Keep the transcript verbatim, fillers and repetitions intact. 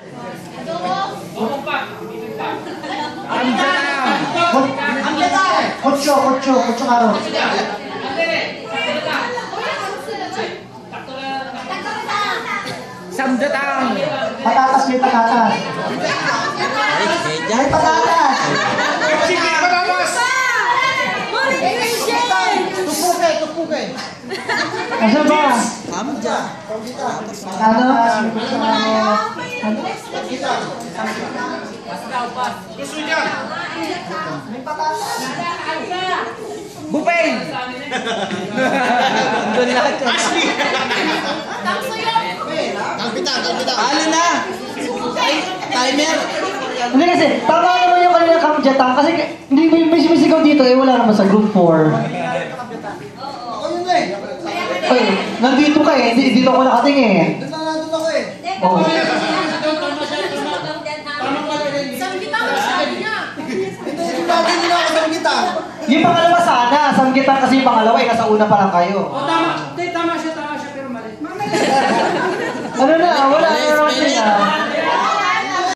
Kutso, kutso, kutso karo. Samdatang. Patatas, may patatas. May patatas. Sige, patatas. Tupuke, tupuke. Asa ba? Hamja. Ano? Gusto niya. May patatas. Bupeng. Doon lahat yan. Ashley. Kalpitang, kalpitang. Alin na. Timer. Hindi kasi, tama naman yung kanina kamjatang kasi hindi may misigaw dito eh, wala naman sa group four. Ay, nandito ka eh, hindi dito ako nakatingin eh. Doon na nandun ako eh. Oo. Samgitang masyado niya. Hindi, sinabi nila ako samgitang. Yung pangalawa sana, samgitan kasi yung pangalawa eh, nasa una pa lang kayo. O tama, hindi, tama siya.